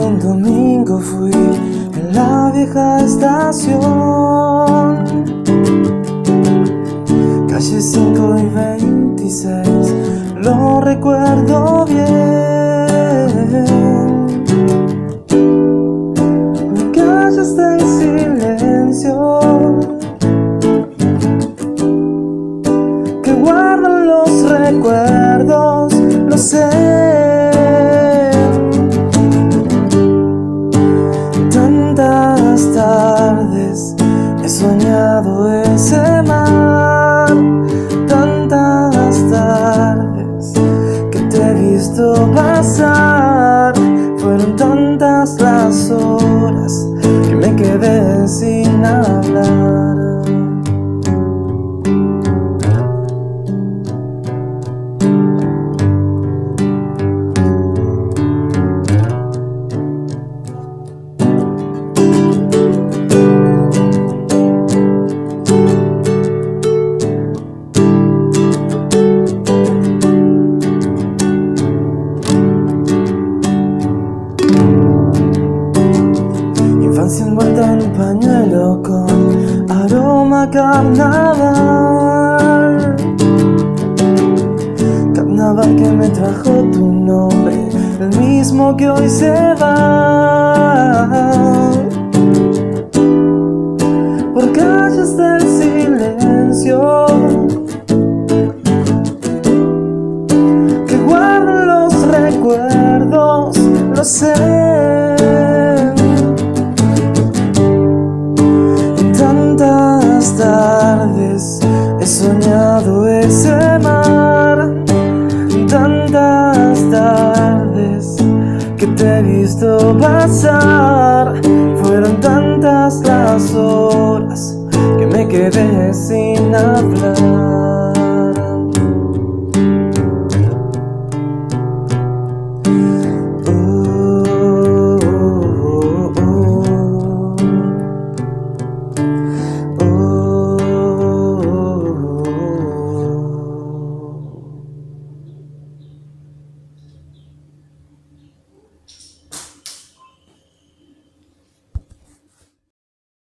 un domingo fui en la vieja estación, calle 5 y 26, lo recuerdo bien. La calle está en silencio, que guardan los recuerdos, lo sé. Tantas tardes he soñado ese mar, tantas tardes que te he visto pasar. Fueron tantas las horas que me quedé sin hablar. Infancia envuelta en un pañuelo con aroma carnaval. Carnaval que me trajo tu nombre, el mismo que hoy se va. Por calles del silencio que guardan los recuerdos, lo sé. Tantas tardes he soñado ese mar, tantas tardes que te he visto pasar. Fueron tantas las horas que me quedé sin hablar.